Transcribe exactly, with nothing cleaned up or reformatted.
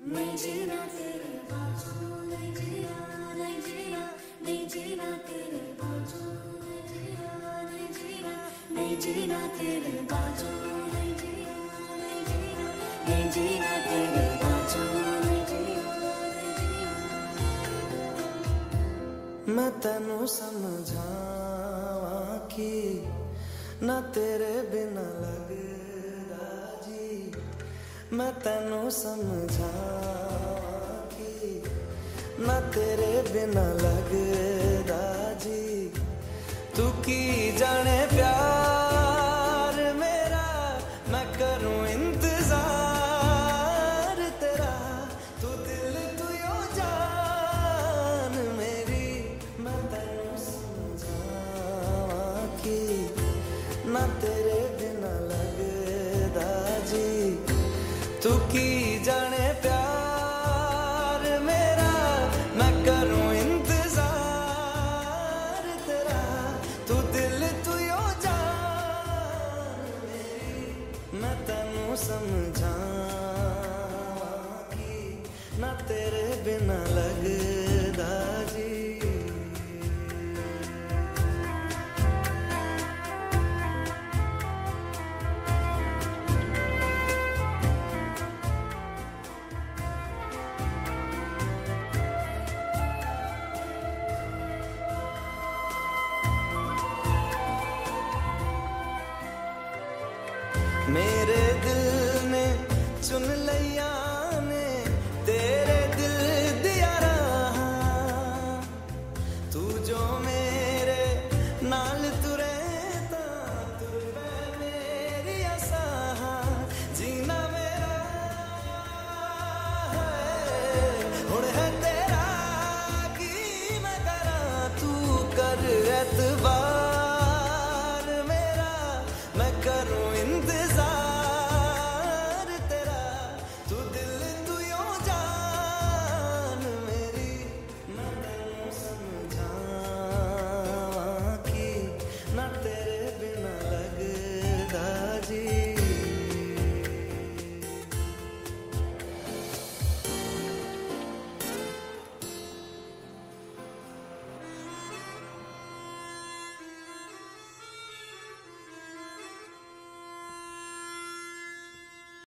नहीं जीना तेरे बाजू, नहीं जीना, नहीं जीना, नहीं जीना तेरे बाजू, नहीं जीना, नहीं जीना, नहीं जीना तेरे बाजू, नहीं जीना, नहीं जीना, नहीं जीना तेरे बाजू, नहीं जीना, नहीं जीना। मैं तेनू समझावां कि ना तेरे बिना लगदा जी, मैं तेनू समझावां कि ना तेरे बिना लगदा जी। तू की जाने प्यार मेरा, मैं करूं इंतजार तेरा। तू दिल तू यो जान मेरी, मैं तेनू समझावां कि ना तेरे बिना लगदा जी। तू की जाने प्यार मेरा, मैं करूं इंतजार तेरा। तू दिल तू यो जान मेरी, मैं तेनू समझावां कि ना तेरे बिना लगदा जी। मेरे दिल ने चुन लिया ने तेरे दिल दिया रहा। तू जो मेरे नाल तुरे ता तुर पे मेरी आसा। जीना मेरा है हुण है